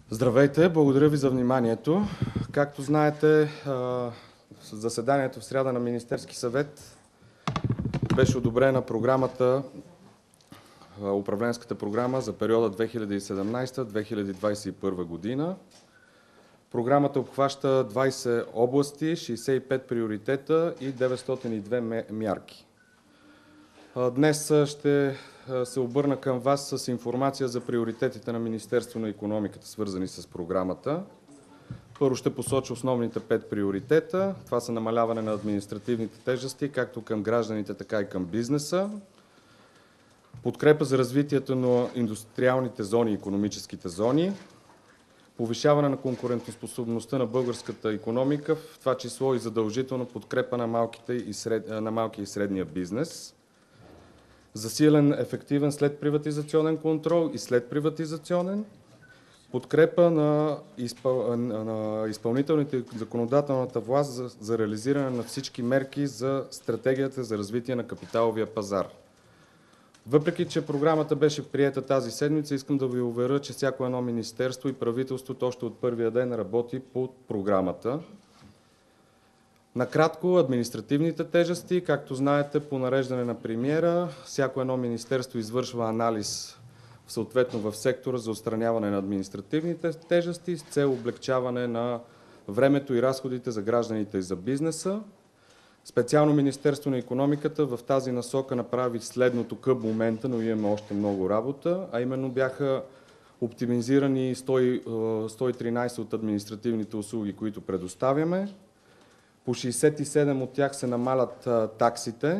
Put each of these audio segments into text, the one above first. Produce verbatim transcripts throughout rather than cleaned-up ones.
Здравейте, благодаря ви за вниманието. Както знаете, заседанието в сряда на Министерски съвет беше одобрена програмата, управленската програма за периода две хиляди и седемнадесета - две хиляди двадесет и първа година. Програмата обхваща двадесет области, шестдесет и пет приоритета и деветстотин и две мярки. Днес ще се обърна към вас с информация за приоритетите на Министерството на икономиката, свързани с програмата. Първо ще посоча основните пет приоритета. Това са намаляване на административните тежести, както към гражданите, така и към бизнеса. Подкрепа за развитието на индустриалните зони и икономическите зони. Повишаване на конкурентоспособността на българската икономика, в това число и задължително подкрепа на, малките и сред... на малкия и средния бизнес. Засилен ефективен следприватизационен контрол и следприватизационен. Подкрепа на, изпъл... на изпълнителните и законодателната власт за, за реализиране на всички мерки за стратегията за развитие на капиталовия пазар. Въпреки че програмата беше приета тази седмица, искам да ви уверя, че всяко едно министерство и правителството още от първия ден работи по програмата. Накратко, административните тежести, както знаете, по нареждане на премиера, всяко едно министерство извършва анализ съответно в сектора за отстраняване на административните тежести с цел облекчаване на времето и разходите за гражданите и за бизнеса. Специално Министерство на икономиката в тази насока направи следното към момента, но имаме още много работа, а именно бяха оптимизирани сто и тринадесет от административните услуги, които предоставяме. По шестдесет и седем от тях се намалят а, таксите.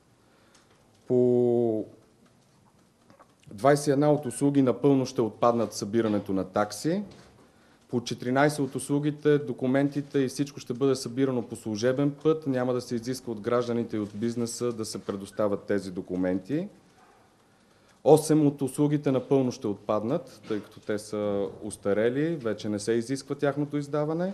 По двадесет и една от услуги напълно ще отпаднат събирането на такси. По четиринадесет от услугите, документите и всичко ще бъде събирано по служебен път. Няма да се изиска от гражданите и от бизнеса да се предоставят тези документи. осем от услугите напълно ще отпаднат, тъй като те са устарели, вече не се изисква тяхното издаване.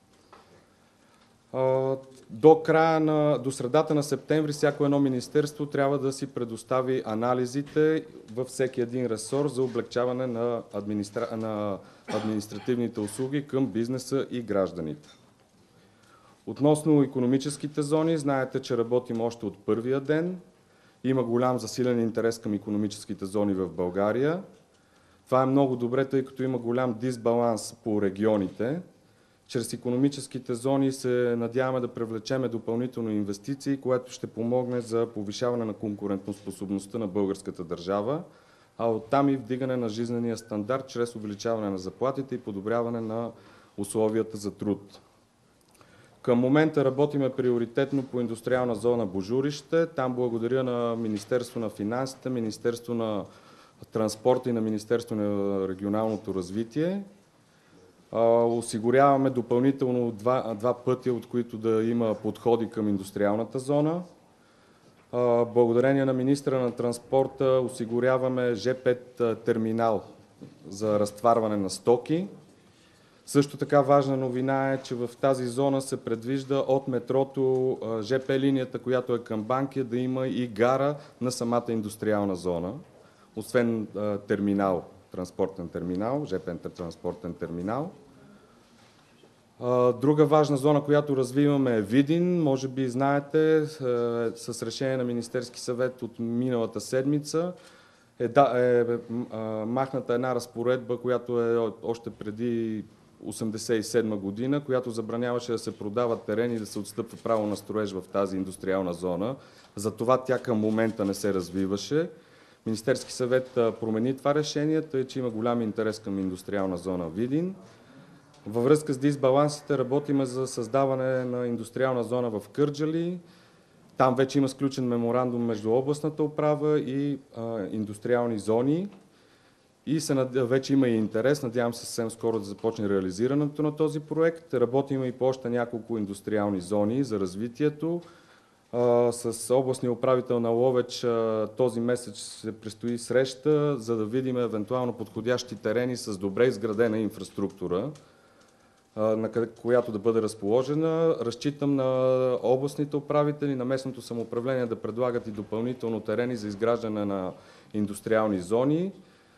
До края на, до средата на септември всяко едно министерство трябва да си предостави анализите във всеки един ресор за облекчаване на, администра... на административните услуги към бизнеса и гражданите. Относно икономическите зони, знаете, че работим още от първия ден. Има голям засилен интерес към икономическите зони в България. Това е много добре, тъй като има голям дисбаланс по регионите. Чрез икономическите зони се надяваме да привлечеме допълнително инвестиции, което ще помогне за повишаване на конкурентоспособността на българската държава, а оттам и вдигане на жизнения стандарт чрез увеличаване на заплатите и подобряване на условията за труд. Към момента работиме приоритетно по индустриална зона Божурище. Там благодаря на Министерство на финансите, Министерство на транспорта и на Министерство на регионалното развитие. Осигуряваме допълнително два, два пътя, от които да има подходи към индустриалната зона. Благодарение на министра на транспорта осигуряваме Жп терминал за разтварване на стоки. Също така важна новина е, че в тази зона се предвижда от метрото Жп линията, която е към Банкя, да има и гара на самата индустриална зона, освен терминал, транспортен терминал, Жп транспортен терминал. Друга важна зона, която развиваме е Видин. Може би знаете, с решение на Министерски съвет от миналата седмица е, да, е, е махната една разпоредба, която е още преди осемдесет и седма година, която забраняваше да се продават терени и да се отстъпва право на строеж в тази индустриална зона. Затова тя към момента не се развиваше. Министерски съвет промени това решение, тъй че има голям интерес към индустриална зона Видин. Във връзка с дисбалансите работиме за създаване на индустриална зона в Кърджали. Там вече има сключен меморандум между областната управа и а, индустриални зони. И се, вече има и интерес, надявам се съвсем скоро да започне реализирането на този проект. Работим и по още няколко индустриални зони за развитието. А, с областния управител на Ловеч а, този месец се предстои среща, за да видим евентуално подходящи терени с добре изградена инфраструктура, на която да бъде разположена. Разчитам на областните управители, на местното самоуправление да предлагат и допълнително терени за изграждане на индустриални зони.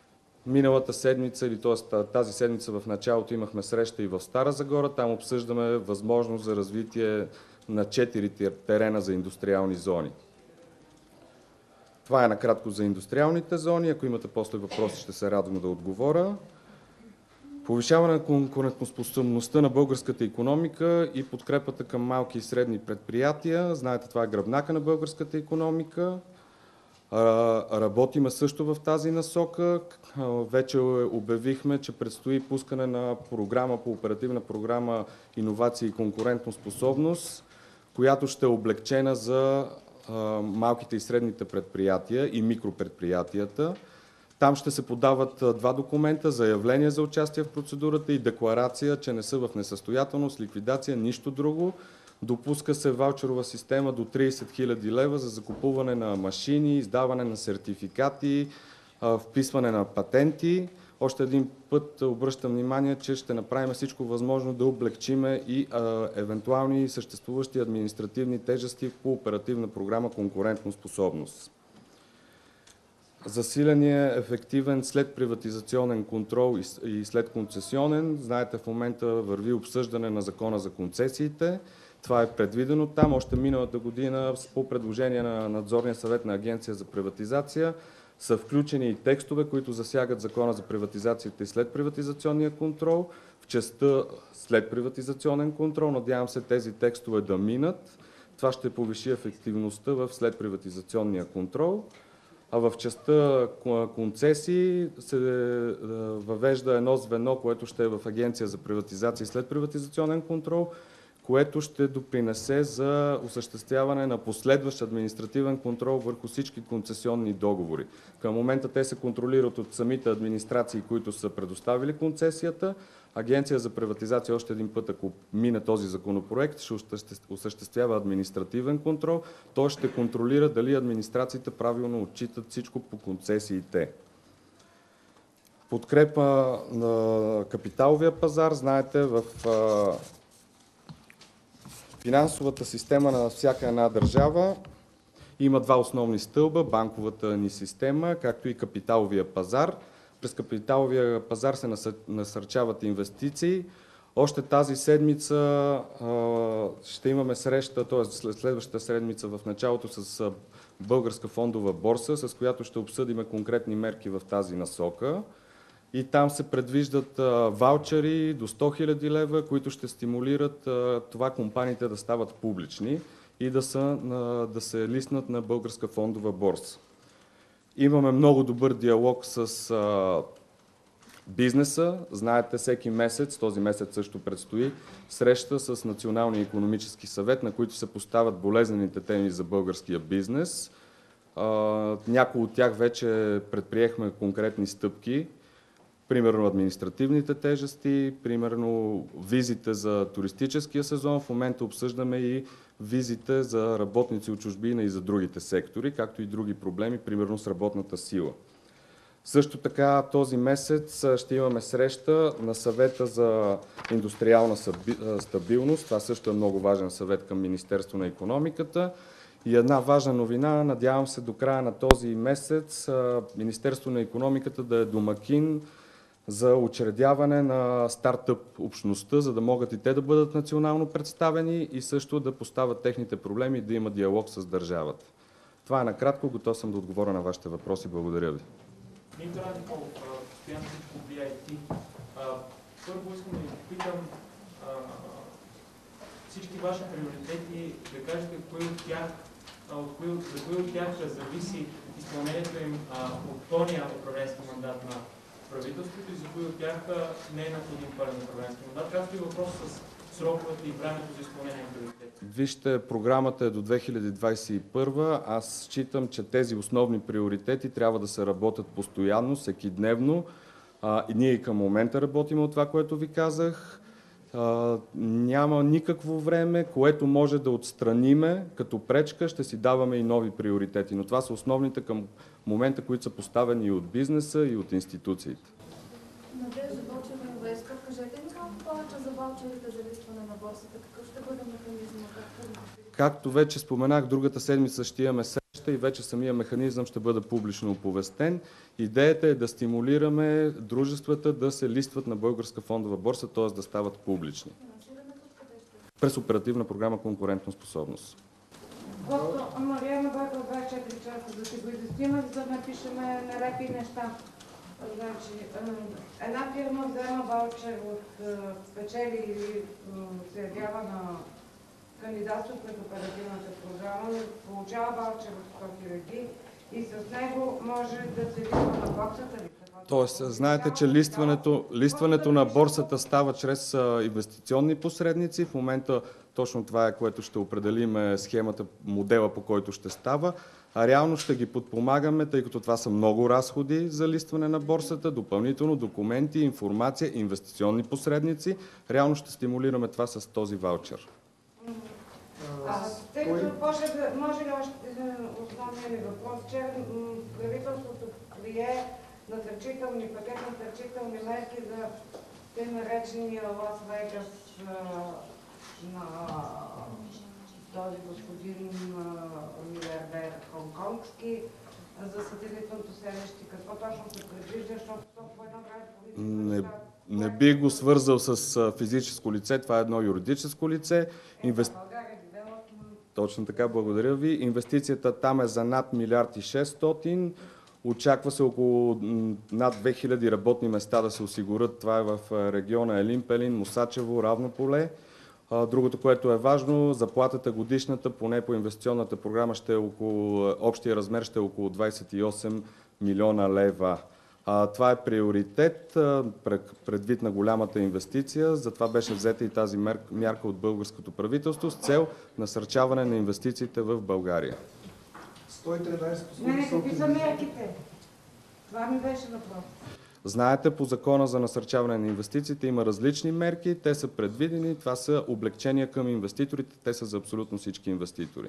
Миналата седмица, или т.е. тази седмица в началото имахме среща и в Стара Загора. Там обсъждаме възможност за развитие на четири терена за индустриални зони. Това е накратко за индустриалните зони. Ако имате после въпроси, ще се радвам да отговоря. Повишаване на конкурентоспособността на българската икономика и подкрепата към малки и средни предприятия. Знаете, това е гръбнака на българската икономика. Работиме също в тази насока. Вече обявихме, че предстои пускане на програма по оперативна програма Иновации и конкурентоспособност, която ще е облегчена за малките и средните предприятия и микропредприятията. Там ще се подават два документа: заявление за участие в процедурата и декларация, че не са в несъстоятелност, ликвидация, нищо друго. Допуска се ваучерова система до трийсет хиляди лева за закупуване на машини, издаване на сертификати, вписване на патенти. Още един път обръщам внимание, че ще направим всичко възможно да облегчиме и а, евентуални съществуващи административни тежести по оперативна програма конкурентоспособност. Засиления ефективен след приватизационен контрол и след концесионен. Знаете, в момента върви обсъждане на закона за концесиите. Това е предвидено там. Още миналата година по предложение на надзорния съвет на Агенция за приватизация са включени и текстове, които засягат закона за приватизацията и след приватизационния контрол в частта след приватизационен контрол. Надявам се тези текстове да минат. Това ще повиши ефективността в след приватизационния контрол. А в частта концесии се въвежда едно звено, което ще е в Агенция за приватизация и след приватизационен контрол, което ще допринесе за осъществяване на последващ административен контрол върху всички концесионни договори. Към момента те се контролират от самите администрации, които са предоставили концесията. Агенция за приватизация, още един път, ако мине този законопроект, ще осъществява административен контрол. Той ще контролира дали администрациите правилно отчитат всичко по концесиите. Подкрепа на капиталовия пазар. Знаете, в финансовата система на всяка една държава има два основни стълба: банковата ни система, както и капиталовия пазар. През капиталовия пазар се насърчават инвестиции. Още тази седмица а, ще имаме среща, т.е. след следващата седмица в началото с Българска фондова борса, с която ще обсъдим конкретни мерки в тази насока. И там се предвиждат а, ваучери до сто хиляди лева, които ще стимулират а, това компаниите да стават публични и да, са, а, да се лиснат на Българска фондова борса. Имаме много добър диалог с а, бизнеса. Знаете, всеки месец, този месец също предстои среща с Националния икономически съвет, на които се поставят болезнените теми за българския бизнес. А, някои от тях вече предприехме конкретни стъпки. Примерно административните тежести, примерно визите за туристическия сезон. В момента обсъждаме и визите за работници от чужбина и за другите сектори, както и други проблеми, примерно с работната сила. Също така този месец ще имаме среща на съвета за индустриална стабилност. Това също е много важен съвет към Министерство на икономиката. И една важна новина, надявам се до края на този месец Министерство на икономиката да е домакин за учредяване на стартъп общността, за да могат и те да бъдат национално представени и също да поставят техните проблеми и да има диалог с държавата. Това е накратко. Готов съм да отговоря на вашите въпроси. Благодаря ви. Митко Радиков, постоянно всичко би ай ти. Първо искам да ви попитам всички ваши приоритети, да кажете кои от тях, от кои, за кои от тях зависи изпълнението им от втория управленски мандат на правителството и за кои от тях не е необходим пълен управленски мандат, както и въпрос с сроковете и времето за изпълнение на приоритети. Вижте, програмата е до две хиляди двадесет и първа. Аз считам, че тези основни приоритети трябва да се работят постоянно, всекидневно. А, и ние и към момента работим от това, което ви казах. А, няма никакво време, което може да отстраниме като пречка. Ще си даваме и нови приоритети. Но това са основните към момента, които са поставени и от бизнеса, и от институциите. Надежда Вълчева, Кажете ни малко повече за ваучерите за листване на борсата. Какъв ще бъде механизмът? Както вече споменах, другата седмица ще имаме среща и вече самия механизъм ще бъде публично оповестен. Идеята е да стимулираме дружествата да се листват на българска фондова борса, т.е. да стават публични. През оперативна програма конкурентоспособност. Просто Мария набавя двайсет и четири часа да си го изясним, за да напишеме нелепи неща. Значи, една фирма взема ваучер от спечели или се явява на кандидатство пред оперативната програма, получава ваучер от сто хиляди и с него може да се листва на борсата ли? Тоест, знаете, че листването, листването на борсата става чрез инвестиционни посредници. В момента точно това е, което ще определим схемата, модела, по който ще става. А реално ще ги подпомагаме, тъй като това са много разходи за листване на борсата, допълнително документи, информация, инвестиционни посредници. Реално ще стимулираме това с този ваучер. А, тъй като може ли още основния ми въпрос, че правителството прие насърчителни, пакет насърчителни мерки за те наречения Лас Вегас на този господин милиардер хонконгски за сателитното селище. Какво точно се предвижда, защото по едно време... Не, не бих го свързал с физическо лице, това е едно юридическо лице. Инвест... Точно така, благодаря ви. Инвестицията там е за над милиард и шестстотин. Очаква се около над две хиляди работни места да се осигурят. Това е в региона Елин Пелин, Мусачево, Равно поле. Другото, което е важно, заплатата годишната, поне по инвестиционната програма, ще е около, общия размер ще е около двайсет и осем милиона лева. Това е приоритет предвид на голямата инвестиция, затова беше взета и тази мярка от българското правителство с цел насърчаване на инвестициите в България. сто и тринайсет Не, не, какви са мерките? Това ми беше въпрос. Знаете, по закона за насърчаване на инвестициите има различни мерки, те са предвидени, това са облекчения към инвеститорите, те са за абсолютно всички инвеститори.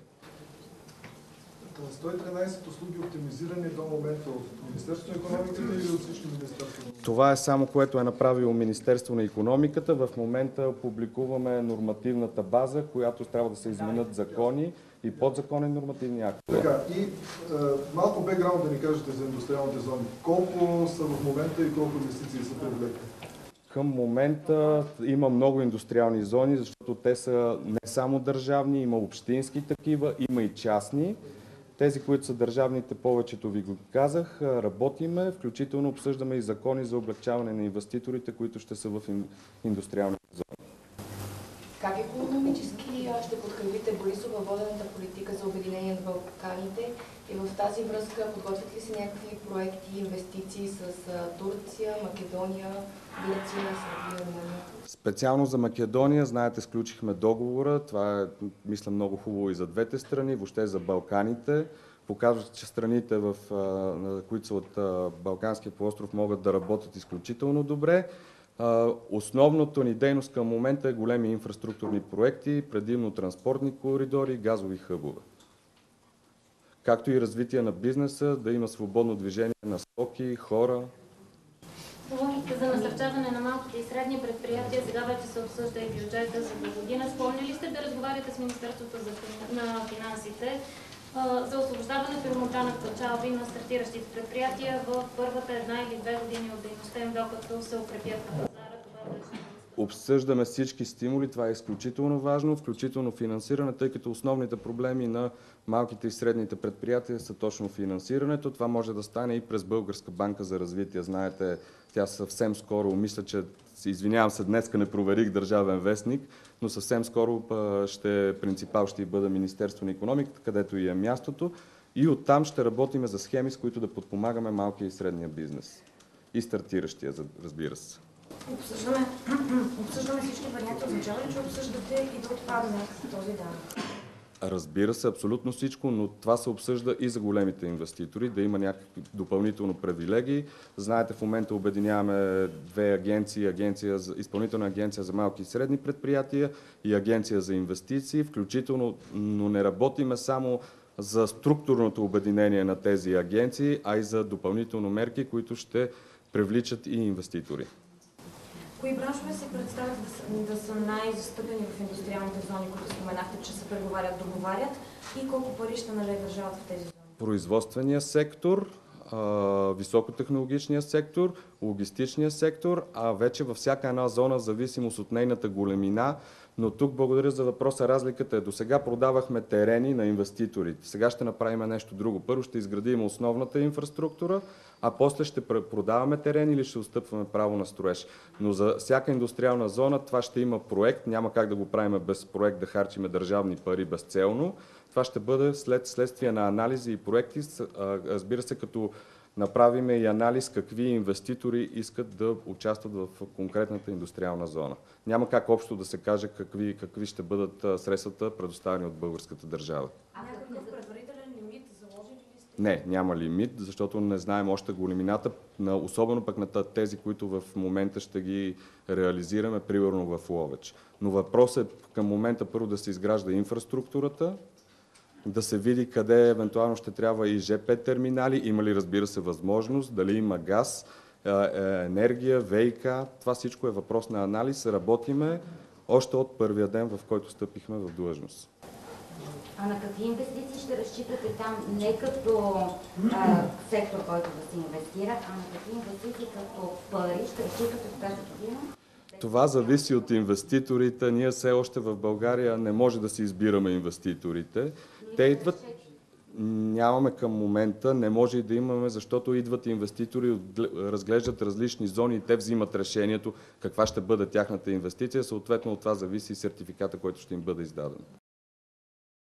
сто и тринайсет услуги оптимизирани до момента от Министерството на икономиката или от всички министерства? Това е само което е направило Министерство на икономиката. В момента публикуваме нормативната база, която трябва да се изменят закони и подзаконни нормативни актове. Така, и е, малко бекграунд да ни кажете за индустриалните зони. Колко са в момента и колко инвестиции са привлекли? Към момента има много индустриални зони, защото те са не само държавни, има общински такива, има и частни. Тези, които са държавните, повечето ви го казах, работиме, включително обсъждаме и закони за облегчаване на инвеститорите, които ще са в индустриалните зони. Как икономически ще подкрепите Борисов във водената политика за обединение на Балканите и в тази връзка подготвят ли се някакви проекти, инвестиции с Турция, Македония, Гърция, Сърбия, Румъния? Специално за Македония, знаете, сключихме договора. Това е, мисля, много хубаво и за двете страни, въобще за Балканите. Показват, че страните, в, които са от Балканския полуостров, могат да работят изключително добре. Основната ни дейност към момента е големи инфраструктурни проекти, предимно транспортни коридори, газови хъбове. Както и развитие на бизнеса, да има свободно движение на стоки, хора. Говорихте за насърчаване на малките и средни предприятия. Сега вече се обсъжда и бюджета за до година. Спомняли сте да разговаряте с Министерството на финансите за освобождаване първоначални печалби на стартиращите предприятия в първата една или две години от дейността им, докато се укрепят на пазара? Обсъждаме всички стимули, това е изключително важно, включително финансиране, тъй като основните проблеми на малките и средните предприятия са точно финансирането. Това може да стане и през Българска банка за развитие. Знаете, тя съвсем скоро, мисля, че, извинявам се, днеска не проверих Държавен вестник, но съвсем скоро ще принципал ще бъде Министерство на икономиката, където и е мястото. И оттам ще работим за схеми, с които да подпомагаме малкия и средния бизнес. И стартиращия, разбира се. Обсъждаме, обсъждаме всички варианти. Означава ли, че обсъждате и да отпадне този данък? Разбира се, абсолютно всичко, но това се обсъжда и за големите инвеститори, да има някакви допълнително привилегии. Знаете, в момента обединяваме две агенции, агенция за, изпълнителна агенция за малки и средни предприятия и агенция за инвестиции, включително, но не работиме само за структурното обединение на тези агенции, а и за допълнително мерки, които ще привличат и инвеститори. Кои браншове се представят да са, да са най-застъпени в индустриалните зони, които споменахте, че се преговарят, договарят, и колко пари ще налее държавата в тези зони? Производствения сектор, високотехнологичния сектор, логистичния сектор, а вече във всяка една зона, в зависимост от нейната големина. Но тук благодаря за въпроса. Разликата е, до сега продавахме терени на инвеститорите. Сега ще направим нещо друго. Първо ще изградим основната инфраструктура, а после ще продаваме терени или ще отстъпваме право на строеж. Но за всяка индустриална зона това ще има проект. Няма как да го правим без проект, да харчиме държавни пари безцелно. Това ще бъде след следствие на анализи и проекти, разбира се, като направиме и анализ какви инвеститори искат да участват в конкретната индустриална зона. Няма как общо да се каже какви, какви ще бъдат средствата, предоставени от българската държава. А някакъв предварителен лимит заложили ли сте? Не, няма лимит, защото не знаем още големината, на, особено пък на тези, които в момента ще ги реализираме, примерно в Ловеч. Но въпросът е към момента първо да се изгражда инфраструктурата, да се види къде евентуално ще трябва и ЖП терминали, има ли, разбира се, възможност, дали има газ, енергия, ВиК. Това всичко е въпрос на анализ. Работиме още от първия ден, в който стъпихме в длъжност. А на какви инвестиции ще разчитате там, не като а, сектор, който да се инвестира, а на какви инвестиции като пари ще разчитате в тази година? Това зависи от инвеститорите. Ние все още в България не може да си избираме инвеститорите. Те идват... Нямаме към момента, не може и да имаме, защото идват инвеститори, разглеждат различни зони и те взимат решението каква ще бъде тяхната инвестиция. Съответно от това зависи и сертификата, който ще им бъде издаден.